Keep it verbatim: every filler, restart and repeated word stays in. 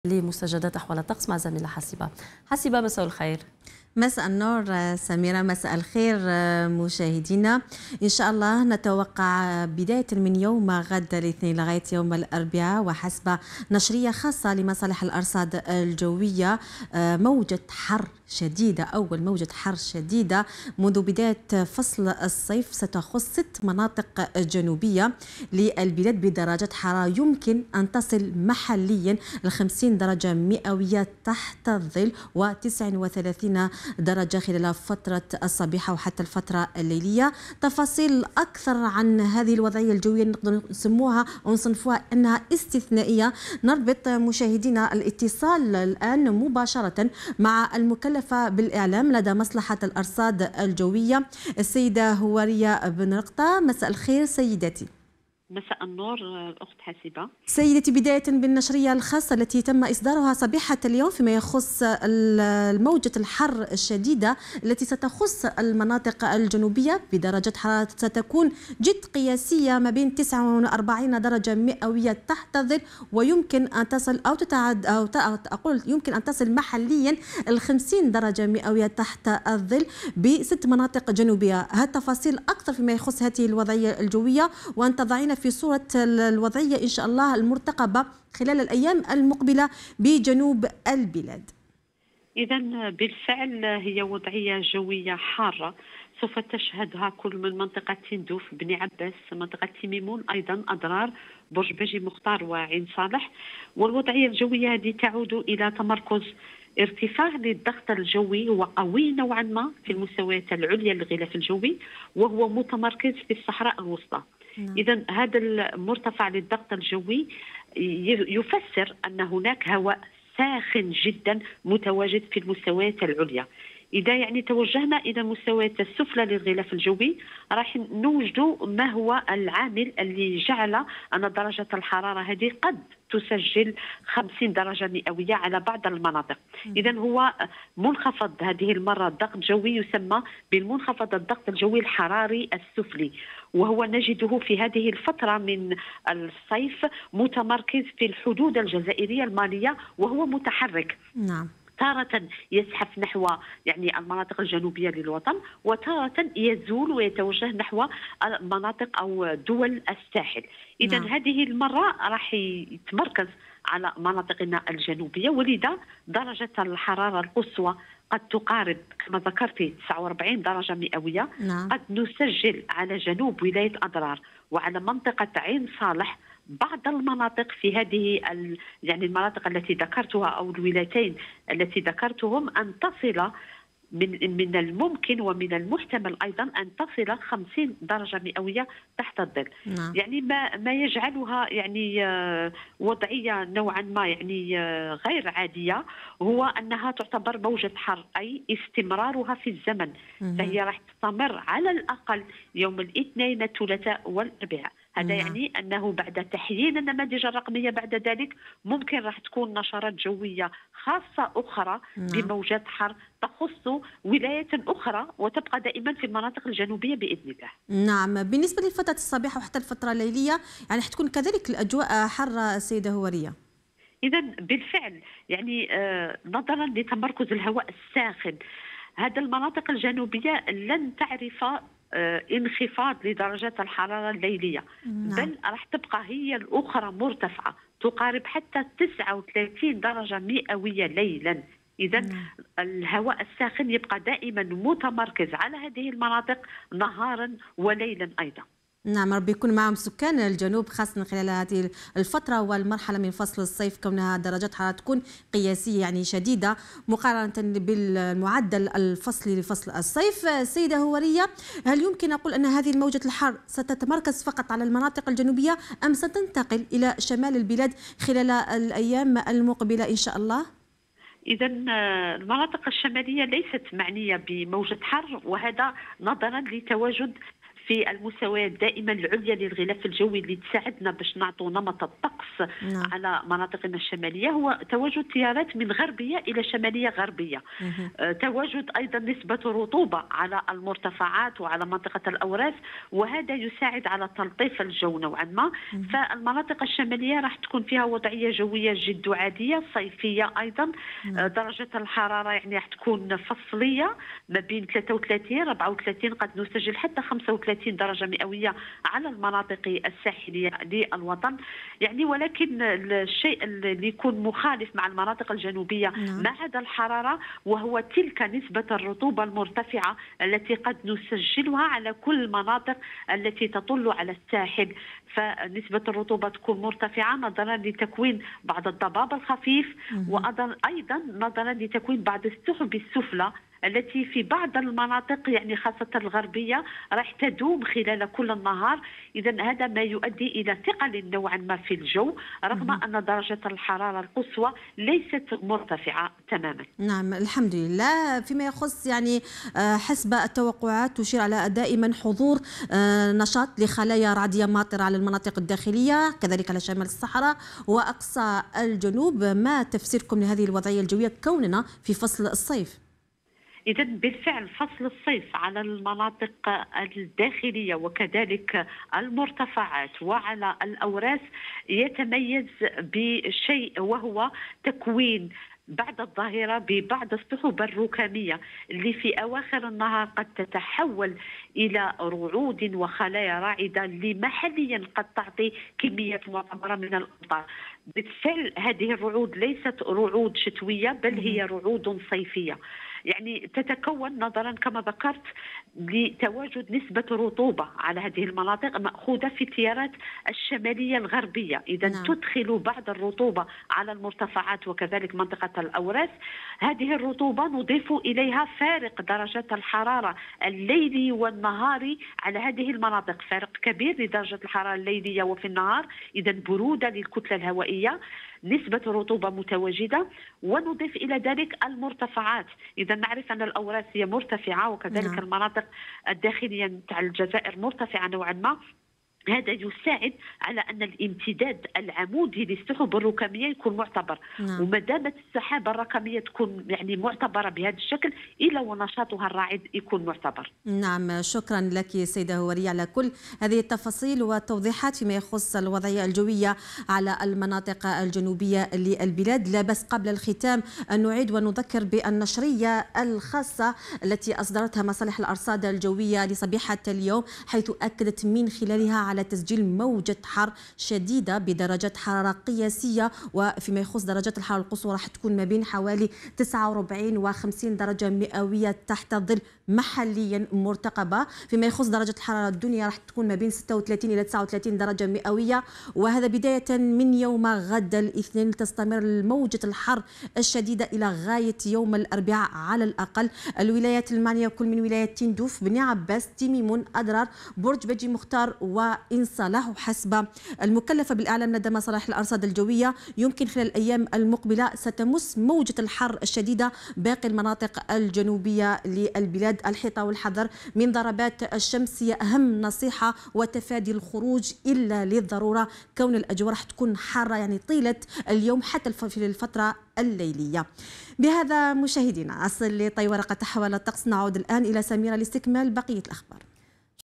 لمستجدات أحوال الطقس مع زميلة حسيبة. حسيبة، مساء الخير. مساء النور سميرة، مساء الخير مشاهدينا. إن شاء الله نتوقع بداية من يوم غد الاثنين لغاية يوم الأربعاء وحسب نشرية خاصة لمصالح الأرصاد الجوية موجة حر شديدة، أول موجة حر شديدة منذ بداية فصل الصيف ستخص ست مناطق جنوبية للبلاد بدرجات حرارة يمكن أن تصل محليا ل خمسين درجة مئوية تحت الظل و تسعة وثلاثين درجة خلال فترة الصباح وحتى الفترة الليلية. تفاصيل أكثر عن هذه الوضعية الجوية نقدر نسموها أو نصنفوها أنها استثنائية. نربط مشاهدينا الاتصال الآن مباشرة مع المكلفة بالإعلام لدى مصلحة الأرصاد الجوية السيدة هوارية بن رقطة. مساء الخير سيدتي. مساء النور الأخت حسيبة. سيدتي، بداية بالنشرية الخاصة التي تم إصدارها صباحة اليوم فيما يخص الموجة الحر الشديدة التي ستخص المناطق الجنوبية بدرجة حرارة ستكون جد قياسية ما بين تسعة وأربعين درجة مئوية تحت الظل ويمكن أن تصل أو تتعد أو أقول يمكن أن تصل محليا ال خمسين درجة مئوية تحت الظل بست مناطق جنوبية. هالتفاصيل أكثر فيما يخص هذه الوضعية الجوية وأن تضعين في صورة الوضعية إن شاء الله المرتقبة خلال الأيام المقبلة بجنوب البلاد. إذا بالفعل هي وضعية جوية حارة سوف تشهدها كل من منطقة تندوف، بني عباس، منطقة تيميمون، أيضا أضرار، برج بجي مختار وعين صالح. والوضعية الجوية هذه تعود إلى تمركز ارتفاع للضغط الجوي وقوي نوعا ما في المستويات العليا للغلاف الجوي وهو متمركز في الصحراء الوسطى. إذا هذا المرتفع للضغط الجوي يفسر أن هناك هواء ساخن جدا متواجد في المستويات العليا. إذا يعني توجهنا إلى المستويات السفلى للغلاف الجوي راح نوجد ما هو العامل اللي جعل أن درجة الحرارة هذه قد تسجل خمسين درجة مئوية على بعض المناطق. إذا هو منخفض هذه المرة الضغط الجوي يسمى بالمنخفض الضغط الجوي الحراري السفلي، وهو نجده في هذه الفترة من الصيف متمركز في الحدود الجزائرية المالية وهو متحرك. نعم. تارة يزحف نحو يعني المناطق الجنوبية للوطن وتارة يزول ويتوجه نحو مناطق أو دول الساحل. إذا نعم. هذه المرة راح يتمركز على مناطقنا الجنوبية، ولذا درجة الحرارة القصوى قد تقارب كما ذكرتي تسعة وأربعين درجة مئوية. نعم. قد نسجل على جنوب ولاية أضرار وعلى منطقة عين صالح بعض المناطق في هذه يعني المناطق التي ذكرتها أو الولايتين التي ذكرتهم أن تصل من من الممكن ومن المحتمل أيضا أن تصل خمسين درجة مئوية تحت الظل. نعم. يعني ما ما يجعلها يعني وضعية نوعا ما يعني غير عادية هو أنها تعتبر موجة حر، أي استمرارها في الزمن. فهي راح تستمر على الأقل يوم الاثنين الثلاثاء والأربعاء. هذا نعم. يعني أنه بعد تحيين النماذج الرقمية بعد ذلك ممكن راح تكون نشرات جوية خاصة أخرى نعم. بموجات حر تخص ولاية أخرى وتبقى دائما في المناطق الجنوبية بإذن الله. نعم. بالنسبة لفترة الصباح وحتى الفترة الليلية يعني حتكون كذلك الأجواء حارة سيدة هوارية؟ إذا بالفعل يعني آه نظرا لتمركز الهواء الساخن هذا المناطق الجنوبية لن تعرف آه انخفاض لدرجات الحرارة الليلية. نعم. بل راح تبقى هي الأخرى مرتفعة تقارب حتى تسعة وثلاثين درجة مئوية ليلا. إذا نعم. الهواء الساخن يبقى دائما متمركز على هذه المناطق نهارا وليلا أيضا. نعم. ربي يكون معهم سكان الجنوب خاصة خلال هذه الفترة والمرحلة من فصل الصيف كونها درجات حرارة تكون قياسية يعني شديدة مقارنة بالمعدل الفصلي لفصل الصيف. سيدة هوارية، هل يمكن أقول أن هذه الموجة الحر ستتمركز فقط على المناطق الجنوبية أم ستنتقل إلى شمال البلاد خلال الأيام المقبلة إن شاء الله؟ إذا المناطق الشمالية ليست معنية بموجة حر، وهذا نظرا لتواجد في المستويات دائما العليا للغلاف الجوي اللي تساعدنا باش نعطوا نمط الطقس نعم. على مناطقنا الشماليه هو تواجد تيارات من غربيه الى شماليه غربيه. آه تواجد ايضا نسبه رطوبه على المرتفعات وعلى منطقه الاوراس، وهذا يساعد على تلطيف الجو نوعا ما. فالمناطق الشماليه راح تكون فيها وضعيه جويه جد عاديه صيفيه ايضا. آه درجه الحراره يعني راح تكون فصليه ما بين ثلاثة وثلاثين أربعة وثلاثين، قد نسجل حتى خمسة وثلاثين درجه مئويه على المناطق الساحليه للوطن يعني. ولكن الشيء اللي يكون مخالف مع المناطق الجنوبيه نعم. مع هذا الحراره وهو تلك نسبه الرطوبه المرتفعه التي قد نسجلها على كل المناطق التي تطل على الساحل. فنسبه الرطوبه تكون مرتفعه نظرا لتكوين بعض الضباب الخفيف، وايضا نظرا لتكوين بعض السحب السفلى التي في بعض المناطق يعني خاصة الغربية راح تدوم خلال كل النهار. إذا هذا ما يؤدي إلى ثقل نوعا ما في الجو رغم أن درجة الحرارة القصوى ليست مرتفعة تماما. نعم الحمد لله. فيما يخص يعني حسب التوقعات تشير على دائما حضور نشاط لخلايا رعدية ماطرة على المناطق الداخلية كذلك على شمال الصحراء وأقصى الجنوب. ما تفسيركم لهذه الوضعية الجوية كوننا في فصل الصيف؟ إذا بالفعل فصل الصيف على المناطق الداخلية وكذلك المرتفعات وعلى الأوراس يتميز بشيء وهو تكوين بعد الظهيرة ببعض السحب الركامية اللي في أواخر النهار قد تتحول إلى رعود وخلايا راعدة اللي محليا قد تعطي كمية معتبرة من الأمطار. بالفعل هذه الرعود ليست رعود شتوية بل هي رعود صيفية، يعني تتكون نظرا كما ذكرت لتواجد نسبة رطوبة على هذه المناطق مأخوذة في التيارات الشمالية الغربية. إذا نعم. تدخل بعض الرطوبة على المرتفعات وكذلك منطقة الأوراس. هذه الرطوبة نضيف إليها فارق درجات الحرارة الليلي والنهاري على هذه المناطق، فارق كبير لدرجة الحرارة الليلية وفي النهار. إذا برودة للكتلة الهوائية، نسبة رطوبة متواجدة، ونضيف إلى ذلك المرتفعات. إذا نعرف أن الأوراس هي مرتفعة وكذلك نعم. المناطق الداخلية نتاع الجزائر مرتفعة نوعا ما. هذا يساعد على أن الامتداد العمودي للسحب الركامية يكون معتبر. نعم. وما دامت السحابة الركامية تكون يعني معتبرة بهذا الشكل إلا ونشاطها الراعد يكون معتبر. نعم شكرا لك سيدة هورية على كل هذه التفاصيل والتوضيحات فيما يخص الوضعية الجوية على المناطق الجنوبية للبلاد. لا بس قبل الختام أن نعيد ونذكر بالنشرية الخاصة التي أصدرتها مصالح الأرصاد الجوية لصبيحة اليوم، حيث أكدت من خلالها على تسجيل موجة حر شديدة بدرجات حرارة قياسية. وفيما يخص درجات الحرارة القصوى راح تكون ما بين حوالي تسعة وأربعين وخمسين درجة مئوية تحت الظل محليا مرتقبة. فيما يخص درجة الحرارة الدنيا راح تكون ما بين ستة وثلاثين إلى تسعة وثلاثين درجة مئوية. وهذا بداية من يوم غد الاثنين تستمر موجة الحر الشديدة إلى غاية يوم الأربعاء على الأقل. الولايات المعنية كل من ولاية تندوف، بني عباس، تيميمون، أدرار، برج بجي مختار وإن صلاح. وحسب المكلفة بالإعلام لدى مصالح الأرصاد الجوية يمكن خلال الأيام المقبلة ستمس موجة الحر الشديدة باقي المناطق الجنوبية للبلاد. الحيطة والحذر من ضربات الشمس هي أهم نصيحة، وتفادي الخروج إلا للضرورة كون الأجواء راح تكون حارة يعني طيلة اليوم حتى في الفترة الليلية. بهذا مشاهدينا أصل لطي ورقة تحول الطقس. نعود الآن إلى سميرة لاستكمال بقية الأخبار.